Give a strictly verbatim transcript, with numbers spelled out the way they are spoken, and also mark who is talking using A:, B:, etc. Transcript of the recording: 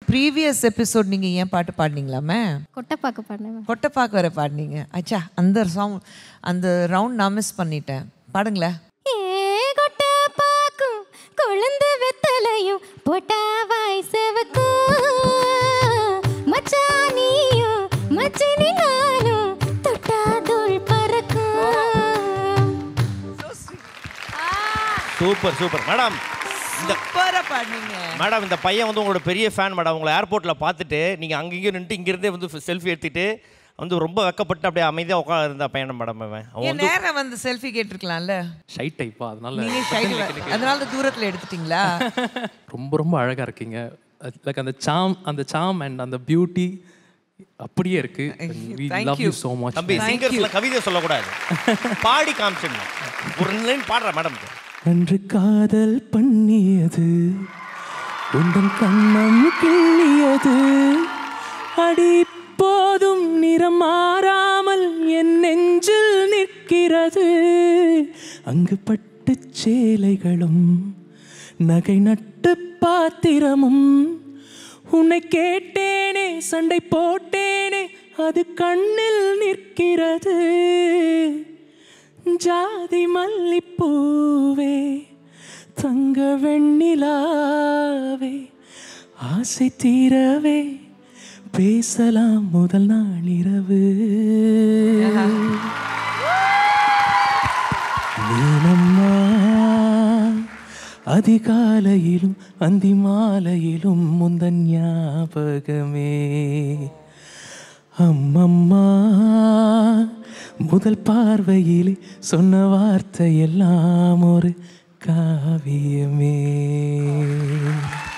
A: Previous episode நீங்கள் ஏன் பாட்டு பாடினீங்களாமே?
B: கொட்டைப்பாக்கு பாடினேன்.
A: கொட்டைப்பாக்கு வர பாடினீங்க. அச்சா, அந்த சவுண்ட் அந்த ரவுண்ட் நான் மிஸ் பண்ணிட்டேன். பாடுங்களேன்.
B: கொட்டைப்பாக்கும் கொழுந்து வெத்தலையும் போட்டா வாய் செவக்கும் மச்சானியும் மச்சினி நானும் தொட்டா தூள் பறக்கும்.
C: Super super madam.
A: சூப்பரா பாடுனீங்க
C: மேடம். இந்த பையன் வந்து உங்களோட பெரிய ஃபேன் மேடம். உங்களை ஏர்போர்ட்டில் பார்த்துட்டு நீங்கள் அங்கேயும் நின்று இங்கேருந்தே வந்து செல்ஃபி எடுத்துகிட்டு வந்து ரொம்ப வெக்கப்பட்டு அப்படியே அமைதியாக உட்காந்து இருந்த பையன் மேடம். அவன்
A: நேரம் வந்து செல்ஃபி கேட்டிருக்கலாம்ல.
D: ஷை டைப்பா, அதனால
A: நீங்கள் ஷை அதனால தூரத்தில் எடுத்துட்டீங்களா?
D: ரொம்ப ரொம்ப அழகாக இருக்கீங்க. லைக் அந்த சாம் அந்த சாம் அண்ட் அந்த பியூட்டி அப்படியே இருக்கு. We love you so much.
C: தம்பி சிங்கர்ஸ்ல கவிதை சொல்லக்கூடாது, பாடி காமிச்சிடணும். ஒரு லைன் பாடுற மேடம்.
D: அன்று காதல் பண்ணியது உந்தன் கண்ணம் கிள்ளியது அடி போதும் நிறம் மாறாமல் என் நெஞ்சில் நிற்கிறது. அங்கு பட்டு சேலைகளும் நகை நட்டு பாத்திரமும் உன்னை கேட்டேனே சண்டை போட்டேனே அது கண்ணில் நிற்கிறது. ஜாதி மல்லிப்பூவே தங்க வெண்ணிலாவே ஆசை தீரவே பேசலாம் முதல் நாள் இரவு. நீனம்மா அதிகாலையிலும் அந்தி மாலையிலும் முந்தன் ஞாபகமே. அம்மம்மா முதல் பார்வையிலே சொன்ன வார்த்தை எல்லாம் ஒரு காவியமே.